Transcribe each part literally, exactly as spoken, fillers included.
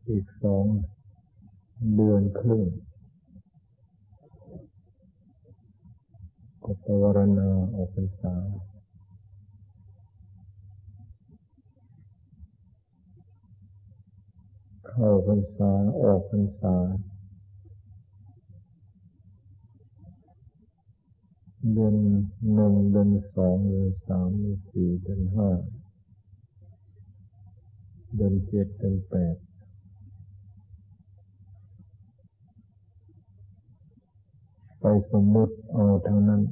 อีกสองเดือนครึ่งก็ภาวนาออกพรรษาเข้าพรรษาออกพรรษาเดือนหนึ่งเดือนสองเดือนสามเดือนสี่เดือนห้าเดือนเจ็ดเดือนแปดไปสมมุติเอาทั้งนั้น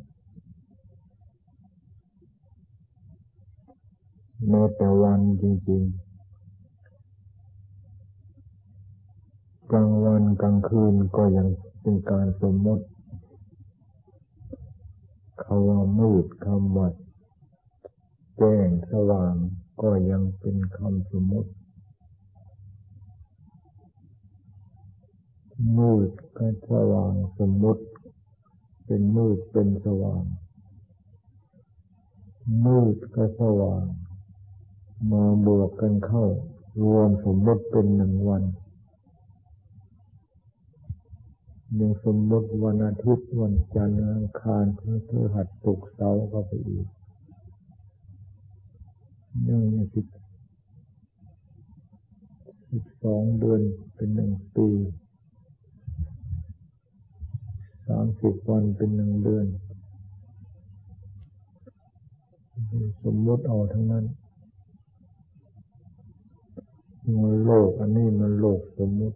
แม้แต่วันจริงๆกลางวันกลางคืนก็ยังเป็นการสมมุติคำว่ามืดคำว่าแจ้งสว่างก็ยังเป็นคำสมมุติมืดกับสว่างสมมุติเป็นมืดเป็นสว่างมืดกับสว่างมาบวกกันเข้ารวมสมมุติเป็นหนึ่งวันยังสมมุติวันอาทิตย์วันจันทร์อังคารพฤหัสศุกร์เสาร์เข้าไปอีกยังมีสิบสิบสองเดือนเป็นหนึ่งปีสามสิบวันเป็นหนึ่งเดือนสมมุติเอาทั้งนั้นมันโลกอันนี้มันโลกสมมุติ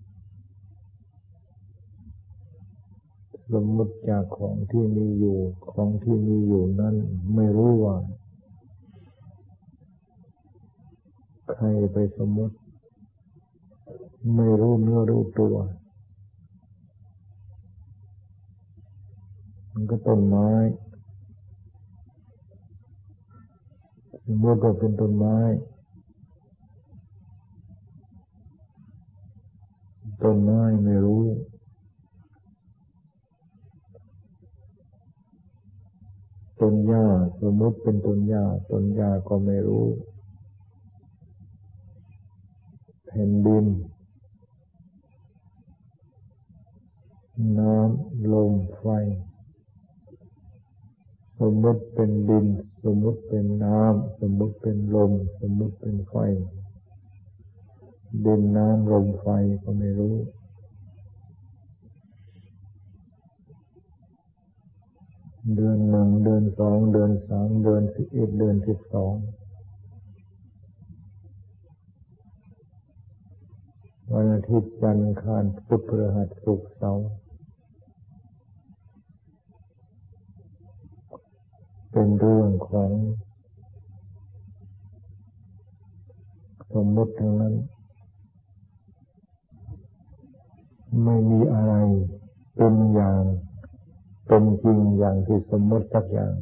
สมมุติจากของที่มีอยู่ของที่มีอยู่นั้นไม่รู้ว่าใครไปสมมุติไม่รู้เนื้อรู้ตัวมันก็ต้นไม้สมมุติว่าเป็นต้นไม้ต้นไม้ไม่รู้ต้นหญ้าสมมุติเป็นต้นหญ้าต้นหญ้าก็ไม่รู้แผ่นดินน้ำลมไฟสมมุติเป็นดินสมมุติเป็นน้ำสมมุติเป็นลมสมมุติเป็นไฟดินน้ำลมไฟก็ไม่รู้เดือนหนึ่งเดือนสองเดือนสามเดือนสิบเอ็ดเดือนสิบสองวันอาทิตย์จันทร์อังคารพุธพฤหัสศุกร์เสาร์เป็นเรื่องของสมมุติทั้งนั้นไม่มีอะไรเป็นอย่างเป็นจริงอย่างที่สมมติสักอย่าง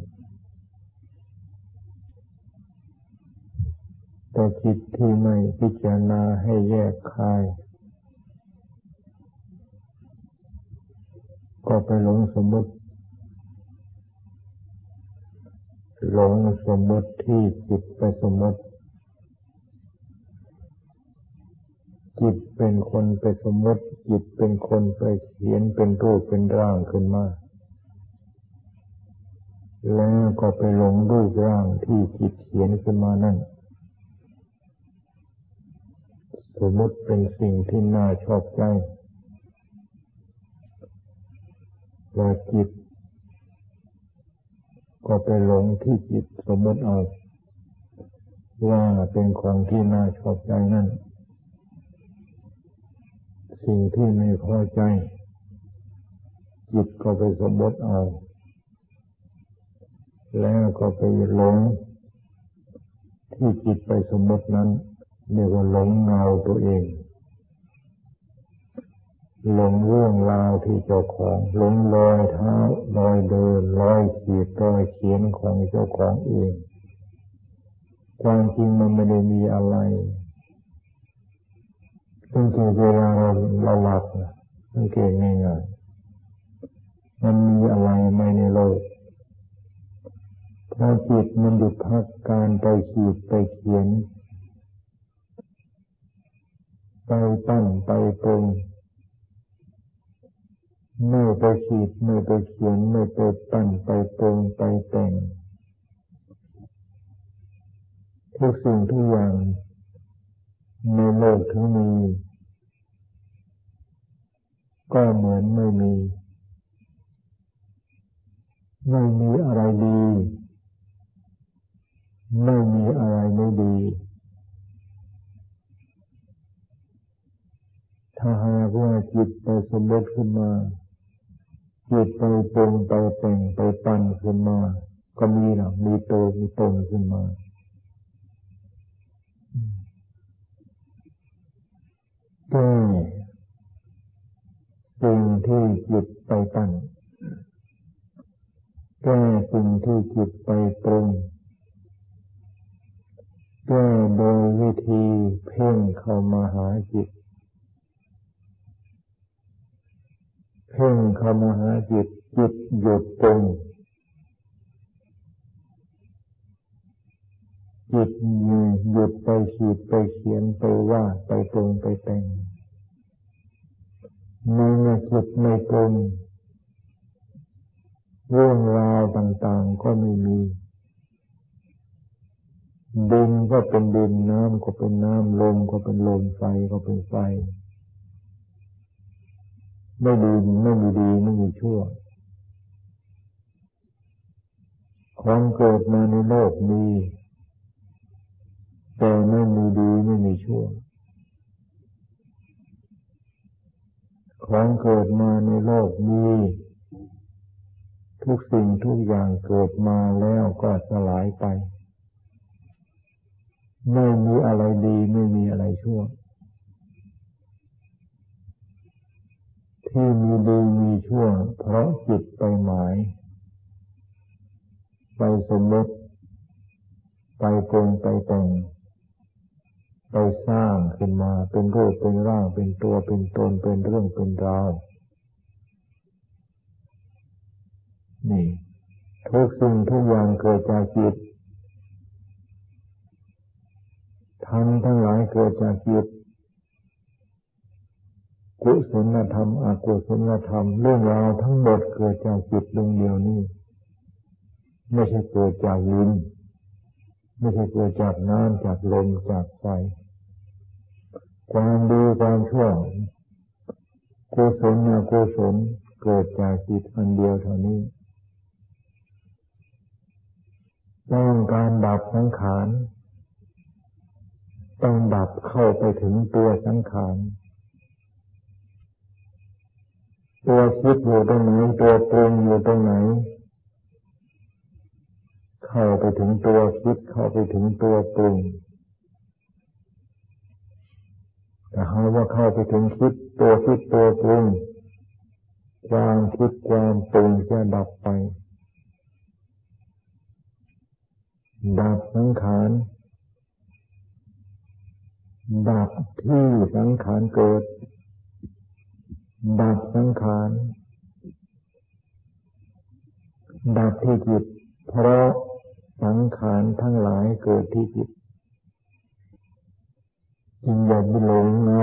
แต่จิตที่ไม่พิจารณาให้แยกคายก็ไปหลงสมมติหลงสมมติที่จิตไปสมมติจิตเป็นคนไปสมมติจิตเป็นคนไปเขียนเป็นรูปเป็นร่างขึ้นมาแล้วก็ไปหลงรูปร่างที่จิตเขียนขึ้นมานั่นสมมติเป็นสิ่งที่น่าชอบใจว่าจิตก็ไปหลงที่จิตสมมติเอาว่าเป็นของที่น่าชอบใจนั่นสิ่งที่ไม่พอใจจิตก็ไปสมมติเอาแล้วก็ไปหลงที่จิตไปสมมตินั้นเรียกว่าหลงเงาตัวเองหลงเรื่องราวที่เจ้าของหลงรอยเท้ารอยเดินรอยขีดรอยเขียนของเจ้าของเองความจริงมันไม่ได้มีอะไรซึ่งคือเวลาเราเราหลับสังเกตง่ายๆมันมีอะไรไหมในโลกถ้าจิตมันหยุดพักการไปขีดไปเขียนไปปั้นไปปรุงไม่ไปขีดไม่ไปเขียนไม่ไปปั้นไปปรุงไปแต่งทุกสิ่งทุกอย่างในโลกทั้งนี้ก็เหมือนไม่มีไม่มีอะไรดีไม่มีอะไรไม่ดีถ้าหากว่าจิตไปสมมติขึ้นมาจิตไปปรุงไปแต่งไปปั้นขึ้นมาก็มีหรอกมีตัวมีตนขึ้นมาแก้สิ่งที่จิตไปปั้นแก้สิ่งที่จิตไปปรุงแก้โดยวิธีเพ่งเข้ามาหาจิตเพ่งเข้ามาหาจิตจิตหยุดปรุงจิตหยุดไปขีดไปเขียนไปว่าไปปรุงไปแต่งเมื่อจิตไม่ปรุงเรื่องราวต่างๆก็ไม่มีดินก็เป็นดินน้ำก็เป็นน้ำลมก็เป็นลมไฟก็เป็นไฟไม่ดีไม่มีดีไม่มีชั่วของเกิดมาในโลกมีแต่ไม่มีดีไม่มีชั่วของเกิดมาในโลกมีทุกสิ่งทุกอย่างเกิดมาแล้วก็สลายไปไม่มีอะไรดีไม่มีอะไรชั่วที่มีดีมีชั่วเพราะจิตไปหมายไปสมมติไปปรุงไปแต่งไปสร้างขึ้นมาเป็นรูปเป็นร่างเป็นตัวเป็นตนเป็นเรื่องเป็นราวนี่ทุกสิ่งทุกอย่างเกิดจากจิตธรรมทั้งหลายเกิดจากจิตกุศลธรรมอกุศลธรรมเรื่องราวทั้งหมดเกิดจากจิตดวงเดียวนี้ไม่ใช่เกิดจากดินไม่ใช่เกิดจากน้ำจากลมจากไฟความดีความชั่วกุศลอกุศลเกิดจากจิตอันเดียวเท่านี้ต้องการดับสังขารต้องดับเข้าไปถึงตัวสังขารตัวคิดอยู่ตรงไหนตัวปรุงอยู่ตรงไหนเข้าไปถึงตัวคิดเข้าไปถึงตัวปรุงแต่หากว่าเข้าไปถึงคิดตัวคิดตัวปรุงความคิดความปรุงจะดับไปดับสังขารดับที่สังขารเกิดดับสังขารดับที่จิตเพราะสังขารทั้งหลายเกิดที่จิตจึงอย่าไปหลงเอา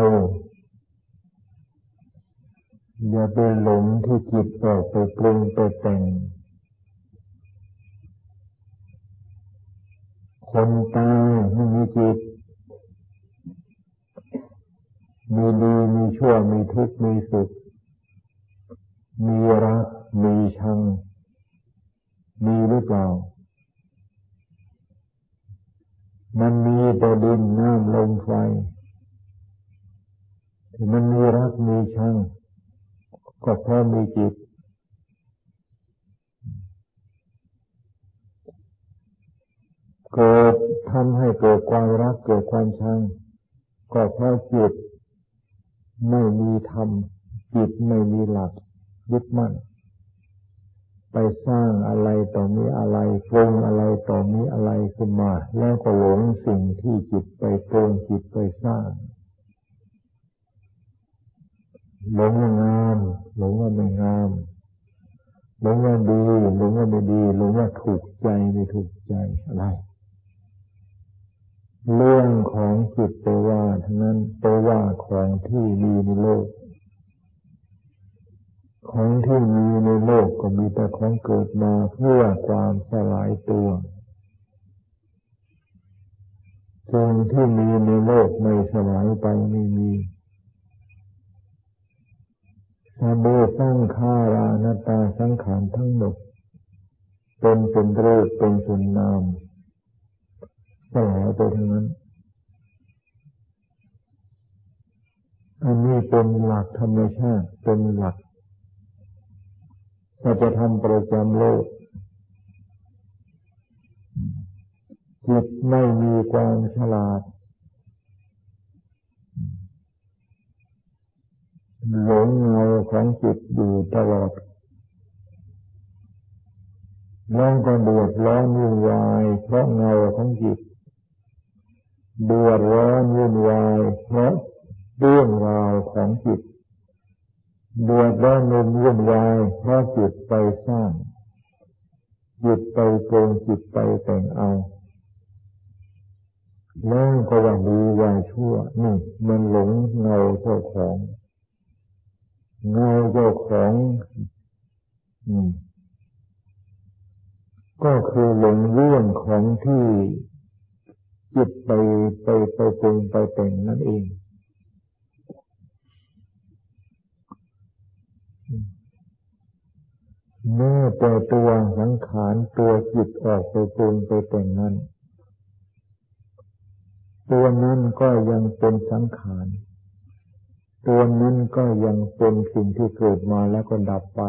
อย่าไปหลงที่จิตออกไปปรุงไปแต่งคนตายไม่มีจิตมีดีมีชั่วมีทุกข์มีสุขมีรักมีชังมีหรือเปล่ามันมีแต่ดินน้ำลมไฟที่มันมีรักมีชังก็เพราะมีจิตเกิดทำให้เกิดความรักเกิดความชังก็เพราะจิตไม่มีธรรมจิตไม่มีหลักยึดมั่นไปสร้างอะไรต่อมีอะไรปรุงอะไรต่อมีอะไรขึ้นมาแล้วก็หลงสิ่งที่จิตไปปรุงจิตไปสร้างหลงว่างามหลงว่าไม่งามหลงว่าดีหลงว่าไม่ดีหลงว่าถูกใจไม่ถูกใจอะไรเรื่องของจิตไปว่าทั้งนั้นไปว่าของที่มีในโลกของที่มีในโลกก็มีแต่ของเกิดมาเพื่อความสลายตัวสิ่งที่มีในโลกไม่สลายไปไม่มีสเบสังขารานัตตาสังขารทั้งหมดเป็นเป็นรูปเป็นส่วนนามสลายไปทั้งนั้นอันนี้เป็นหลักธรรมชาติเป็นหลักสัจธรรมประจำโลกจิตไม่มีความฉลาดหลงเงาของจิตอยู่ตลอดแล้วก็เดือดร้อนวุ่นวายเพราะเงาของจิตเดือดร้อนวุ่นวายเพราะเรื่องราวของจิตเดือดร้อนวุ่นวายเพราะจิตไปสร้างจิตไปโกงจิตไปแต่งเอาแล้วก็ว่าดีว่าชั่วนี่มันหลงเงาเจ้าของเงาเจ้าของอืมก็คือหลงเรื่องของที่จิตไปไปไปปรุงไปแต่งนั่นเองแม้แต่ตัวสังขารตัวจิตออกไปปรุงไปแต่งนั้นตัวนั้นก็ยังเป็นสังขารตัวนั้นก็ยังเป็นสิ่งที่เกิดมาแล้วก็ดับไป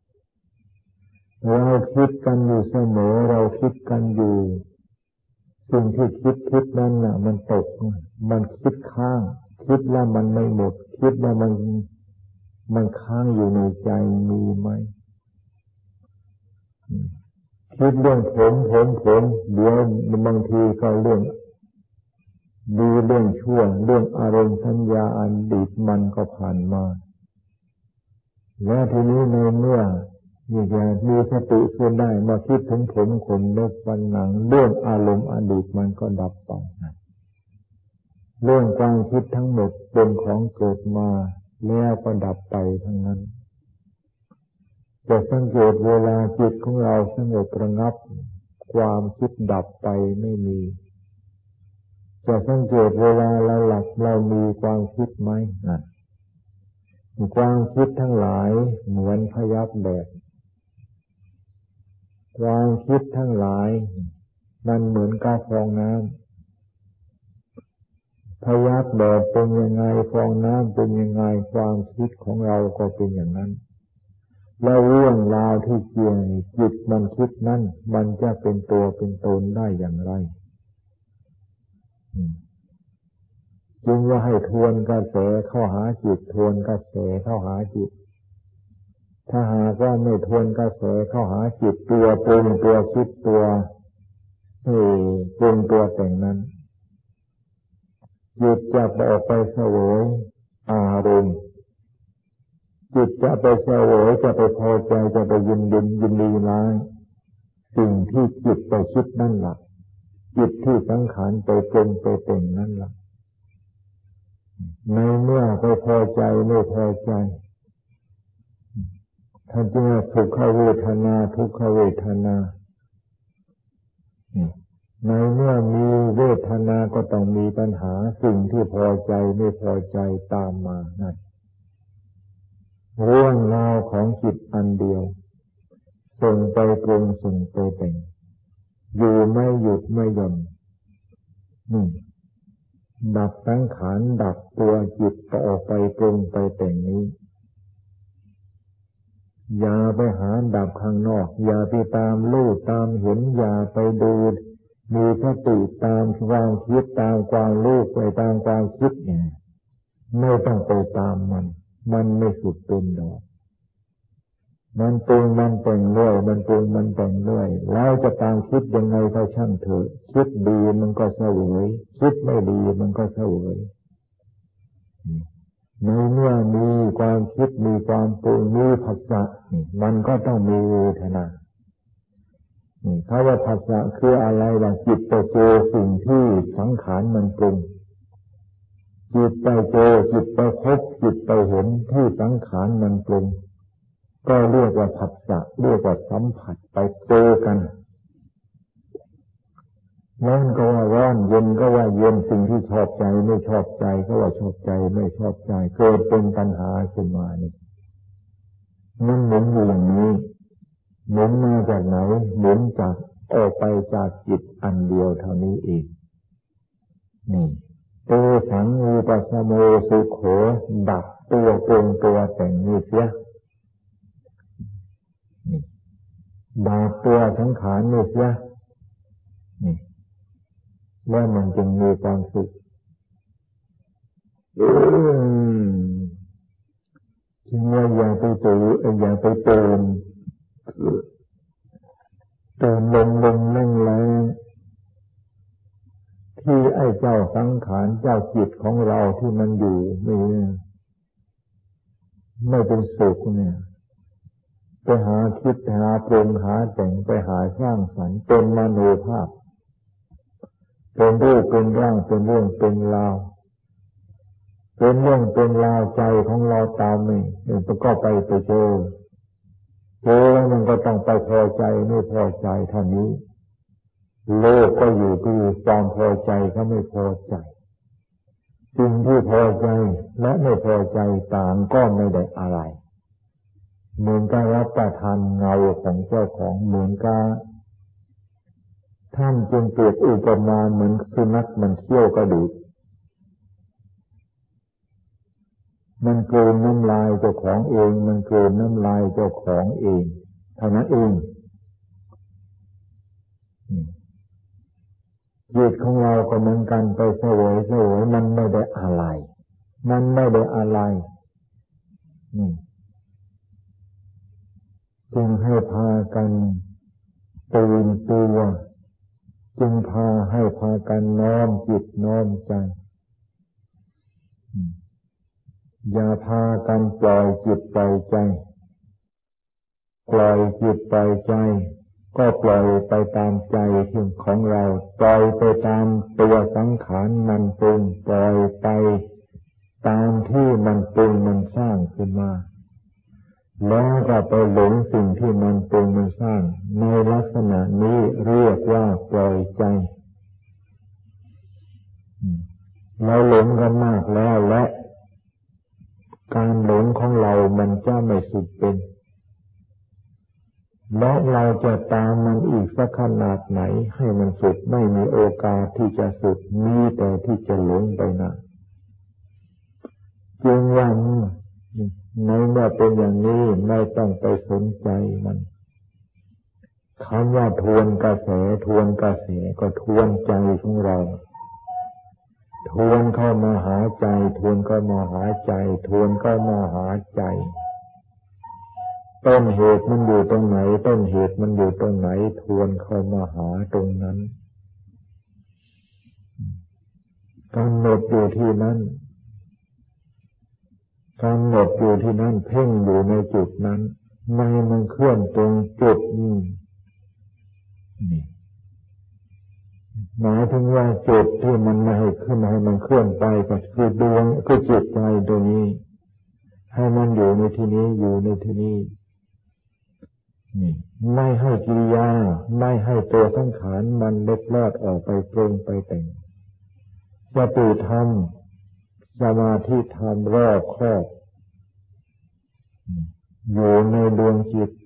เราคิดกันอยู่เสมอเราคิดกันอยู่สิ่งที่คิดคิดนั้นน่ะมันตกมันคิดค้างคิดแล้วมันไม่หมดคิดแล้วมันมันค้างอยู่ในใจมีไหมคิดเรื่องผมผมผมเดี๋ยวบางทีก็เรื่องดีเรื่องชั่วเรื่องอารมณ์สัญญาอดีตมันก็ผ่านมาแล้วทีนี้ในเมื่อนี่จะมีสติขึ้นได้มาคิดถึงผมขนเล็บฟันหนังเรื่องอารมณ์อดีตมันก็ดับไปเรื่องความคิดทั้งหมดเป็นของเกิดมาแล้วก็ดับไปทั้งนั้นจะสังเกตเวลาจิตของเราสงบระงับความคิดดับไปไม่มีจะสังเกตเวลาเราหลับเรามีความคิดไหมนะความคิดทั้งหลายเหมือนพยับแดดความคิดทั้งหลายมันเหมือนกับฟองน้ำพยับแดดเป็นยังไงฟองน้ำเป็นยังไงความคิดของเราก็เป็นอย่างนั้นแล้วเรื่องราวที่เกี่ยวจิตมันคิดนั้นมันจะเป็นตัวเป็นตนได้อย่างไรจึงว่าให้ทวนกระแสเข้าหาจิตทวนกระแสเข้าหาจิตถ้าหากว่าไม่ทวนกระแสเข้าหาจิตตัวปรุงตัวคิดตัวเอ่อปรุงตัวแต่งนั้นจิตจะออกไปเสวยอารมณ์จิตจะไปเสวยจะไปพอใจจะไปยินดียินดีร้ายสิ่งที่จิตไปคิดนั่นแหละจิตที่สังขารไปปรุงไปแต่งนั่นแหละในเมื่อไปพอใจไม่พอใจท่านจึงว่าทุกขเวทนาทุกขเวทนาในเมื่อมีเวทนาก็ต้องมีปัญหาสิ่งที่พอใจไม่พอใจตามมานั่นเรื่องราวของจิตอันเดียวส่งไปปรุงส่งไปแต่งอยู่ไม่หยุดไม่หย่อนนี่ดับสังขารดับตัวจิตก็ออกไปปรุงไปแต่งนี้อย่าไปหาดับข้างนอกอย่าไปตามรู้ตามเห็นอย่าไปดูมีสติตามความคิดตามความรู้ไปตามความคิดเนี่ยไม่ต้องไปตามมันมันไม่สุดเป็นดอกมันปรุงมันแต่งเรื่อยมันปรุงมันแต่งเรื่อยแล้วจะตามคิดยังไงก็ช่างเถอะคิดดีมันก็เสวยคิดไม่ดีมันก็เสวยในเมื่อมีความคิดมีความปรุงมีภาษามันก็ต้องมีเวทนาคำว่าผัสสะคืออะไรล่ะจิตไปเจอสิ่งที่สังขารมันปรุงจิตไปเจอจิตไปพบจิตไปเห็นที่สังขารมันปรุงก็เรียกว่าผัสสะเรียกว่าสัมผัสไปเจอกันร้อนก็ว่าร้อนเย็นก็ว่าเย็นสิ่งที่ชอบใจไม่ชอบใจก็ว่าชอบใจไม่ชอบใจเกิดเป็นปัญหาขึ้นมานี่มันหมุนอยู่อย่างนี้หมุนมาจากไหนหมุนจากออกไปจากจิตอันเดียวเท่านี้เองนี่เตสังอุปสมโมสุโขดับตัวปรุงตัวแต่งนี้เสียนี่ดับตัวสังขารนี้เสียนี่แล้วมันจึงมีความสุขจึงว่าอย่าไปตื่นอย่าไปตื่นตื่นลงลงแรงแรงที่ไอ้เจ้าสังขารเจ้าจิตของเราที่มันอยู่ไม่ไม่เป็นสุขเนี่ยไปหาคิดหาปรุงหาแต่งไปหาสร้างสรรค์เป็นมโนภาพเป็นรูปเป็นร่างเป็นเรื่องเป็นราวเป็นเรื่องเป็นราวใจของเราตามไม่มันก็ไปไปเจอเจอแล้วมันก็ต้องไปพอใจไม่พอใจเท่านี้โลกก็อยู่คือความพอใจก็ไม่พอใจสิ่งที่พอใจและไม่พอใจต่างก็ไม่ได้อะไรเหมือนกับรับประทานเงาของเจ้าของเหมือนกับท่านจึงเปรียบอุปมาเหมือนสุนัขมันเคี้ยวกระดูกมันกลืนน้ำลายเจ้าของเองมันกลืนน้ำลายเจ้าของเองเท่านั้นเองจิตของเราก็เหมือนกันไปเสวยเสวยมันไม่ได้อะไรมันไม่ได้อะไรนี่จึงให้พากันตื่นตัวจึงพาให้พากันน้อมจิตน้อมใจอย่าพากันปล่อยจิตปล่อยใจปล่อยจิตปล่อยใจก็ปล่อยไปตามใจที่ของเราปล่อยไปตามตัวสังขารมันปรุงปล่อยไปตามที่มันปรุงมันสร้างขึ้นมาแล้วก็ไปหลงสิ่งที่มันปรุงมันสร้างในลักษณะนี้เรียกว่าปล่อยใจเราหลงกันมากแล้วและการหลงของเรามันจะไม่สุดเป็นและเราจะตามมันอีกสักขนาดไหนให้มันสุดไม่มีโอกาสที่จะสุดมีแต่ที่จะหลงไปนะจึงว่าในเมื่อเป็นอย่างนี้ไม่ต้องไปสนใจมันคำว่าทวนกระแสทวนกระแสก็ทวนใจของเราทวนเข้ามาหาใจทวนเข้ามาหาใจทวนเข้ามาหาใจต้นเหตุมันอยู่ตรงไหนต้นเหตุมันอยู่ตรงไหนทวนเข้ามาหาตรงนั้นกำหนดอยู่ที่นั้นกำหนดอยู่ที่นั้นเพ่งอยู่ในจุดนั้นไม่มันเคลื่อนตรงจุดนี้นี่หมายถึงว่าจุดที่มันไม่ให้ขึ้นให้มันเคลื่อนไปก็คือดวงคือจิตใจตัวนี้ให้มันอยู่ในที่นี้อยู่ในที่นี้นี่ไม่ให้กิริยาไม่ให้ตัวสังขารมันเล็ดลอดออกไปปรุงไปแต่งสติธรรมสมาธิธรรมรอบครอบอยู่ในดวงจิต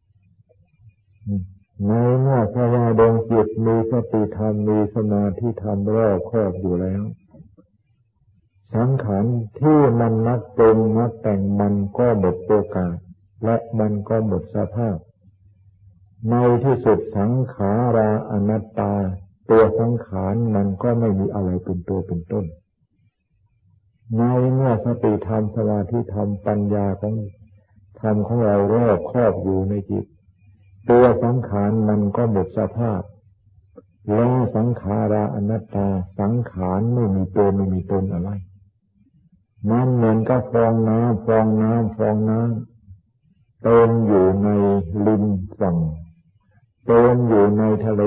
ในเมื่อสภาวะดวงจิตมีสติธรรมมีสมาธิธรรมรอบครอบอยู่แล้วสังขารที่มันนักปรุงนักแต่งมันก็หมดโอกาสและมันก็หมดสภาพในที่สุดสังขาราอนัตตาตัวสังขารมันก็ไม่มีอะไรเป็นตัวเป็นต้นในเมื่อสติธรรมสมาธิธรรมปัญญาของธรรมของเรารอบครอบอยู่ในจิตตัวสังขารมันก็หมดสภาพแล้วสังขาราอนัตตาสังขารไม่มีตัวไม่มีตนอะไรมันเหมือนกับฟองน้ำฟองน้ำฟองน้ำเต็มอยู่ในริมฝั่งจมอยู่ในทะเล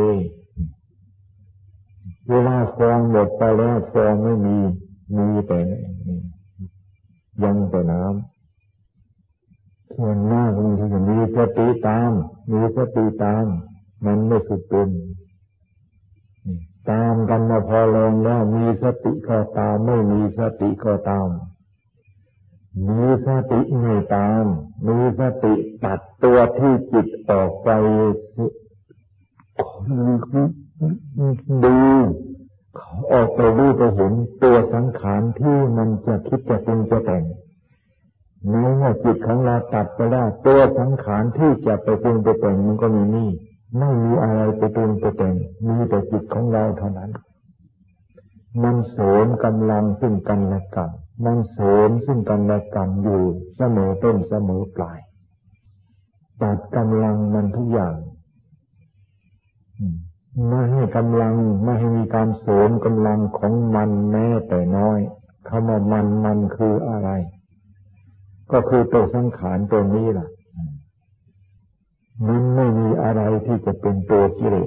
เวลาฟองหมดไปแล้วฟองไม่มีมีแต่ยังแต่น้ำส่วนหน้าของที่มีสติตามมีสติตามมันไม่สุดเป็นตามกันมาพอลงแล้วมีสติก็ตามไม่มีสติก็ตามมีสติไม่ตามมีสติตัดตัวที่จิตออกไปดูออกไปดูไปเห็นตัวสังขารที่มันจะคิดจะปรุงจะแต่งในเมื่อจิตของเราตัดไปแล้วตัวสังขารที่จะไปปรุงไปแต่งมันก็มีนี่ไม่มีอะไรไปปรุงไปแต่งมีแต่จิตของเราเท่านั้นมันเสริมกำลังซึ่งกันและกันมันเสริมซึ่งกันและกันอยู่เสมอต้นเสมอปลายตัดกำลังมันทุกอย่างไม่ให้กำลังไม่ให้มีการเสริมกำลังของมันแม้แต่น้อยคำว่ามันมันคืออะไรก็คือตัวสังขารตัวนี้ล่ะมันไม่มีอะไรที่จะเป็นตัวกิเลส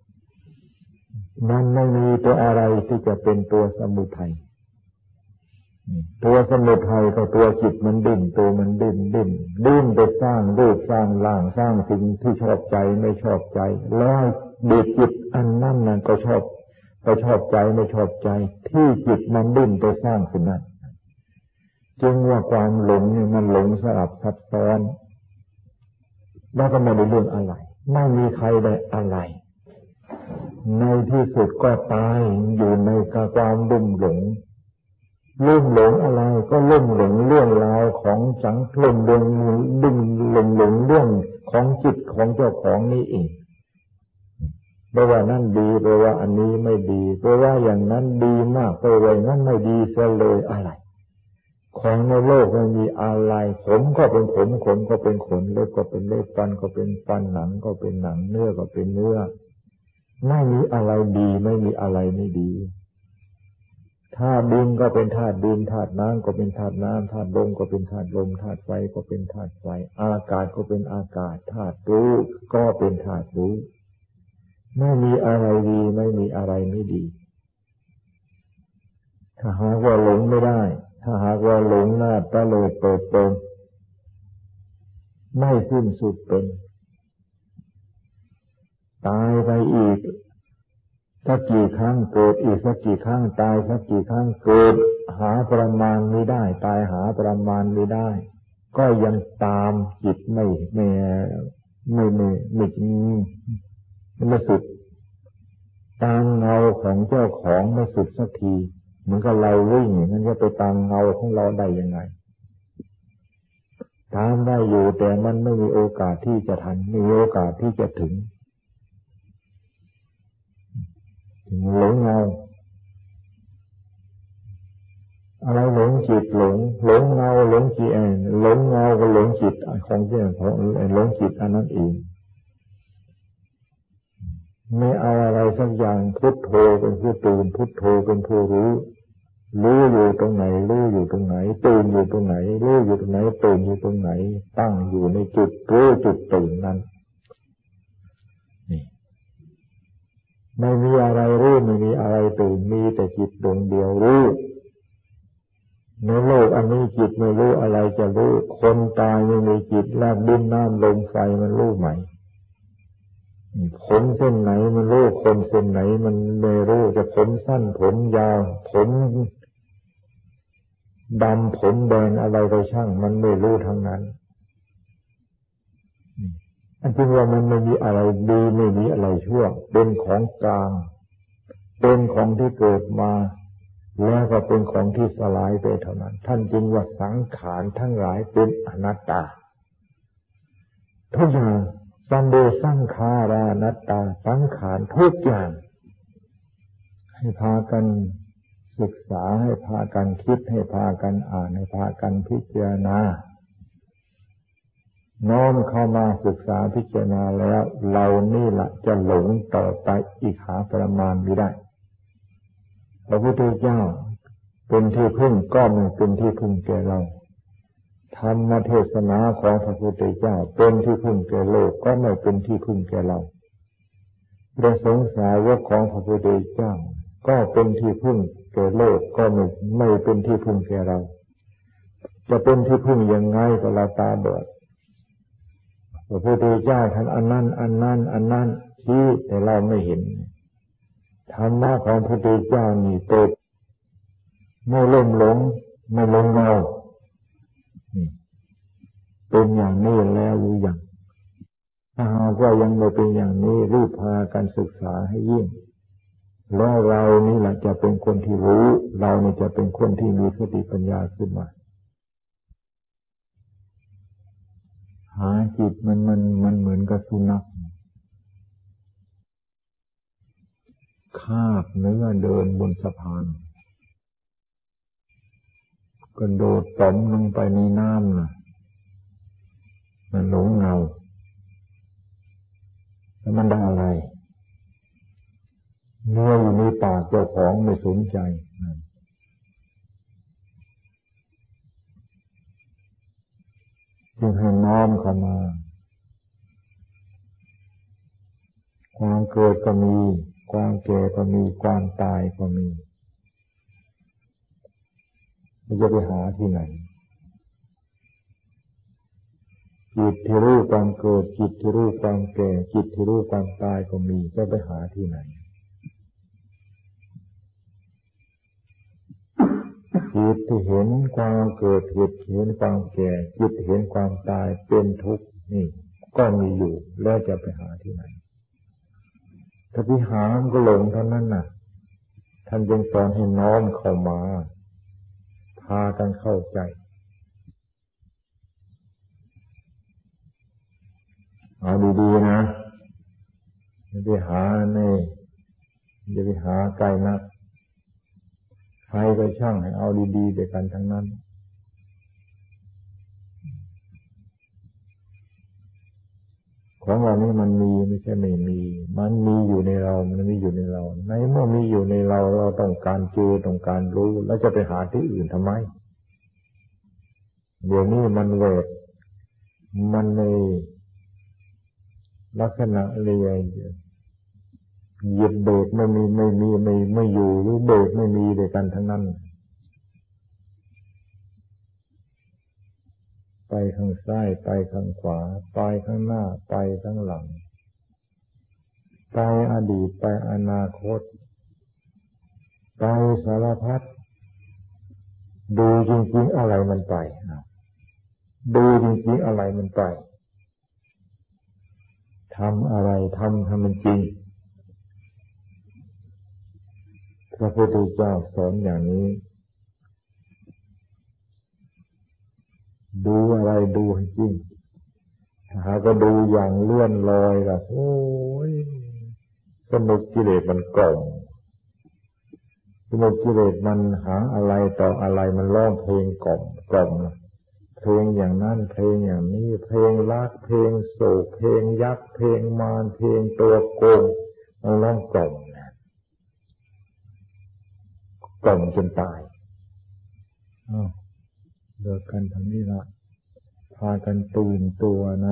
มันไม่มีตัวอะไรที่จะเป็นตัวสมุทัยตัวสมุทัยก็ตัวจิตมันดิ้นตัวมันดิ้นดิ้นดิ้นไปสร้างรูปสร้างร่างสร้างสิ่งที่ชอบใจไม่ชอบใจแล้วเด็กจิตอันนั้นนั่นก็ชอบก็ชอบใจไม่ชอบใจที่จิตมันดิ้นไปสร้างสิ่งนั้นจึงว่าความหลงเนี่ยมันหลงสลับซับซ้อนแล้วก็ไม่ได้เรื่องอะไรไม่มีใครได้อะไรในที่สุดก็ตายอยู่ในความลุ่มหลงลุ่มหลงอะไรก็ลุ่มหลงเรื่องราวของสังลุ่มหลงลุ่มหลงหลงเรื่องของจิตของเจ้าของนี่เองเพราะว่านั่นดีเพราะว่าอันนี้ไม่ดีเพราะว่าอย่างนั้นดีมากเพราะว่านั้นไม่ดีเสียเลยอะไรของในโลกไม่มีอะไรผมก็เป็นผมขนก็เป็นขนเล็บก็เป็นเล็บฟันก็เป็นฟันหนังก็เป็นหนังเนื้อก็เป็นเนื้อไม่มีอะไรดีไม่มีอะไรไม่ดีธาตุดินก็เป็นธาตุดินธาตุน้ำก็เป็นธาตุน้ำธาตุลมก็เป็นธาตุลมธาตุไฟก็เป็นธาตุไฟอากาศก็เป็นอากาศธาตุรู้ก็เป็นธาตุรู้ไม่มีอะไรดีไม่มีอะไรไม่ดีถ้าหากว่าหลงไม่ได้ถ้าหากว่าหลงหน้าตะเลิดเปิดเปิงไม่สิ้นสุดเป็นตายไปอีกสักกี่ครั้งเกิดอีกสักกี่ครั้งตายสักกี่ครั้งเกิดหาประมาณไม่ได้ตายหาประมาณไม่ได้ก็ยังตามจิตไม่ไม่ไม่ไม่ไม่ไม่สุดตามเงาของเจ้าของไม่สุดสักทีเหมือนกับเราวิ่งมันจะไปตามเงาของเราได้ยังไงตามได้อยู่แต่มันไม่มีโอกาสที่จะทันไม่มีโอกาสที่จะถึงหลงเงาอะไรหลงจิตหลงหลงเงาหลงจิตหลงเงาก็หลงจิตของเจ้าของหลงจิตอันนั้นเองไม่เอาอะไรสักอย่างพุทโธเป็นผู้ตื่นพุทโธเป็นผู้รู้รู้อยู่ตรงไหนรู้อยู่ตรงไหนตื่นอยู่ตรงไหนรู้อยู่ตรงไหนตื่นอยู่ตรงไหนตั้งอยู่ในจุดรู้จุดตื่นนั้นนี่ไม่มีอะไรรู้ไม่มีอะไรตื่นมีแต่จิตดวงเดียวรู้ในโลกอันนี้จิตไม่รู้อะไรจะรู้คนตายไม่มีจิตแล้วดินน้ำลมไฟมันรู้ไหมผมเส้นไหนมันรู้คนเส้นไหนมันไม่รู้จะผมสั้นผมยาวผมดำผมแดงอะไรไปช่างมันไม่รู้ทั้งนั้นอันจริงว่ามันไม่มีอะไรดีไม่มีอะไรชั่วเป็นของกลางเป็นของที่เกิดมาแล้วก็เป็นของที่สลายไปเท่านั้นท่านจึงว่าสังขารทั้งหลายเป็นอนัตตาทุกอย่างสัมโดสังขารานัตตาสังขารทุกอย่างให้พากันศึกษาให้พากันคิดให้พากันอ่านให้พากันพิจารณาน้อมเข้ามาศึกษาพิจารณาแล้วเรานี่แหละจะหลงต่อไปอีกหาประมาณไม่ได้พระพุทธเจ้าเป็นที่พึ่งก็ไม่เป็นที่พึ่งแก่เราธรรมเทศนาของพระพุทธเจ้าเป็นที่พึ่งแก่โลกก็ไม่เป็นที่พึ่งแก่เราพระสงฆ์สาวกของพระพุทธเจ้าก็เป็นที่พึ่งแก่โลกก็ไม่ไม่เป็นที่พึ่งแก่เราจะเป็นที่พึ่งยังไงก็เราตาบอดพระพุทธเจ้าท่านอันนั้นอันนั้นอันนั้นที่แต่เราไม่เห็นธรรมะของพระพุทธเจ้านี่เปิดไม่ล่มหลงไม่ลงเงาเป็นอย่างนี้แล้วหรือยังถ้าหากว่ายังไม่เป็นอย่างนี้รีบพากันศึกษาให้ยิ่งแล้วเรานี่แหละจะเป็นคนที่รู้เรานี่จะเป็นคนที่มีสติปัญญาขึ้นมาหาจิตมันมันมันเหมือนกับสุนัขคาบเนื้อเดินบนสะพานกระโดดต่อมลงไปในน้ำน่ะมันหลงเงาแล้วมันได้อะไรเนื้ออยู่ในปากเจ้าของไม่สนใจจึงให้น้อมเข้ามาความเกิดก็มีความแก่ก็มีความตายก็มีเราจะไปหาที่ไหนจิตที่รู้ความเกิดจิตที่รู้ความแก่จิตที่รู้ความตายก็มีจะไปหาที่ไหนจิตที่เห็นความเกิดจิตเห็นความแก่จิตเห็นความตายเป็นทุกข์นี่ก็มีอยู่แล้วจะไปหาที่ไหนถ้าไปหามันก็หลงเท่านั้นน่ะท่านจึงสอนให้น้อมเข้ามาพากันเข้าใจเอาดีๆนะอย่าไปหาเนี่ยอย่าไปหาไกลนักใครก็ช่างให้เอาดีๆเดียวกันทั้งนั้นของเรานี่มันมีไม่ใช่ไม่มีมันมีอยู่ในเรามันมีอยู่ในเราในเมื่อมีอยู่ในเราเราต้องการเจอต้องการรู้แล้วจะไปหาที่อื่นทำไมเดี๋ยวนี้มันเวทมันในลักษณะอะไรเหยียบเบรกไม่มีไม่มีไม่ไม่อยู่หรือเบรกไม่มีเดียวกันทั้งนั้นไปข้างซ้ายไปข้างขวาไปข้างหน้าไปข้างหลังไปอดีตไปอนาคตไปสารพัดดูจริงๆอะไรมันไปดูจริงๆอะไรมันไปทำอะไรทำให้มันจริงพระพุทธเจ้าสอนอย่างนี้ดูอะไรดูให้จริงถ้าหากว่าดูอย่างเลื่อนลอยล่ะโอ้ยสนุกกิเลสมันกล่อมสนุกกิเลสมันหาอะไรต่ออะไรมันร้องเพลงกล่อมกล่อมเพลงอย่างนั้นเพลงอย่างนี้เพลงรักเพลงโศกเพลงยักษ์เพลงมารเพลงตัวโกงมันร้องกล่อมนะกล่อมจนตายอ้าวเลิกกันทางนี้ละพากันตื่นตัวนะ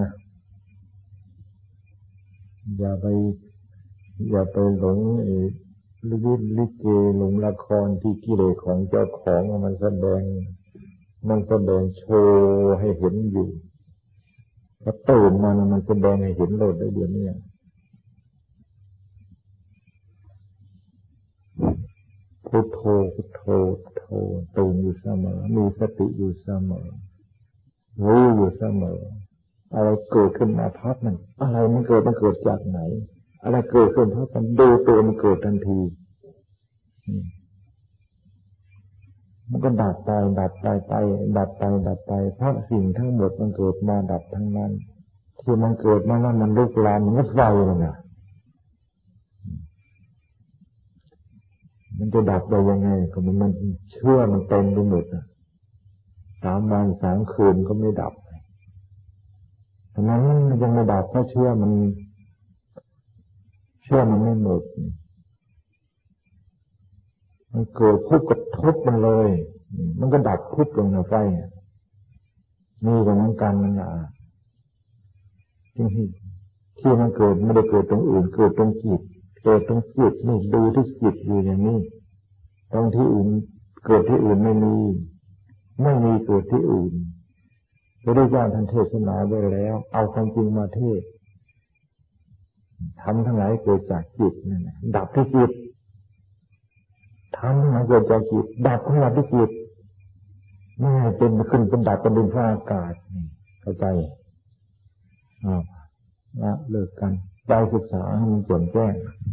อย่าไปอย่าไปหลงอีกลิลิเกหลงละครที่กิเลสของเจ้าของมันแสดงมันแสดงโชว์ให้เห็นอยู่พอตื่นมามันแสดงให้เห็นโลดได้เดี๋ยวนี้พุทโธพุทโธพุทโธตื่นอยู่เสมอมีสติอยู่เสมอรู้อยู่เสมออะไรเกิดขึ้นมาพับมันอะไรมันเกิดมันเกิดจากไหนอะไรเกิดขึ้นพับมันดูตัวมันเกิดทันทีมันก็ดับไปดับไปไปดับไปดับไปเพราะสิ่งทั้งหมดมันเกิดมาดับทั้งนั้นที่มันเกิดมาแล้วมันลุกลามมันก็ไฟเลยนะมันจะดับได้ยังไงก็มันมันเชื่อมันเต็มไปหมดนะสามวันสามคืนก็ไม่ดับฉะนั้นมันยังไม่ดับเพราะเชื่อมันเชื่อมันไม่หมดมันเกิดพุบกระทบมันเลยมันก็ดับพุบลงในไฟนี่ก็เหมือนกันนั่นแหละที่ที่มันเกิดไม่ได้เกิดตรงอื่นเกิดตรงจิตเกิดตรงจิตนี่ดูที่จิตอยู่อย่างนี้ตรงที่อื่นเกิดที่อื่นไม่มีไม่มีเกิดที่อื่นพระพุทธเจ้าท่านเทศนาไว้แล้วเอาความจริงมาเทศทำทั้งหลายเกิดจากจิตนั่นแหละดับที่จิตทำทั้งหลายเกิดจากจิตดับทั้งหลายที่จิตไม่ให้เป็นขึ้นเป็นดับเป็นดินฟ้าอากาศเข้าใจอ่าละเลิกกันไปศึกษาให้มันแจ่มแจ้ง